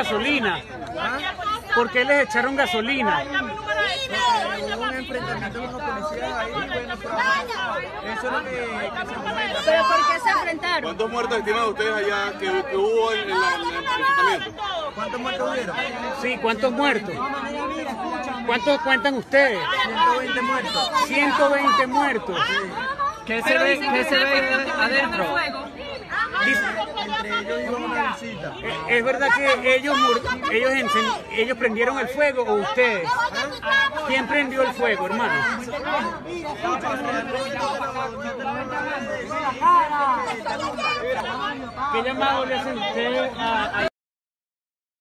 gasolina? ¿Por qué les echaron gasolina? Hubo un enfrentamiento con los policías ahí, bueno, eso es lo que se comenta. ¿Pero por qué se enfrentaron? ¿Cuántos muertos estiman ustedes allá que hubo en el enfrentamiento? ¿Cuántos muertos hubieron? Sí, ¿cuántos muertos? ¿Cuántos cuentan ustedes? 120 muertos. 120 muertos. ¿Qué se ve adentro? Entre ellos iban a una visita. ¿Es verdad que ellos prendieron el fuego o ustedes? ¿Quién prendió el fuego, hermano? ¿Qué llamado le hacen ustedes a